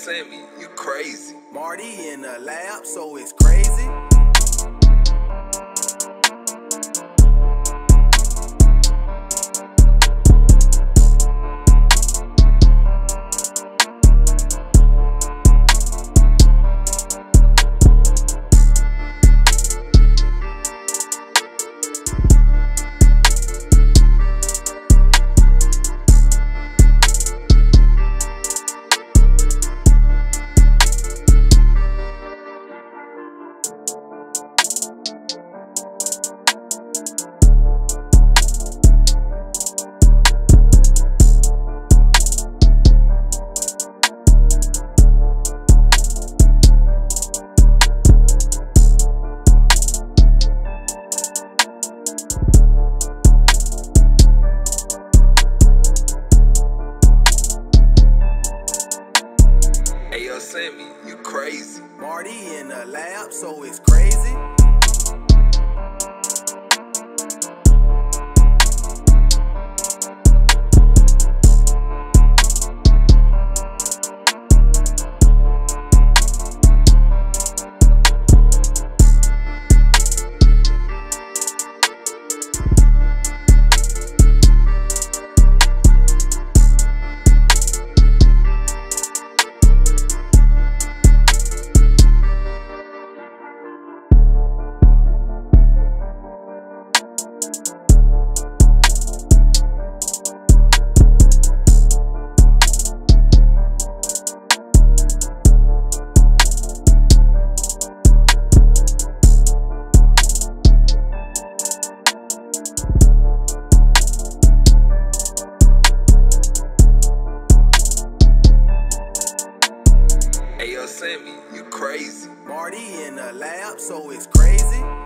Sammy, you crazy. Marty in the lab, so it's crazy. Ayo, Sammy, you crazy. Marty in the lab, so it's crazy. Ayo, Sammy, you crazy. Marty in the lab, so it's crazy.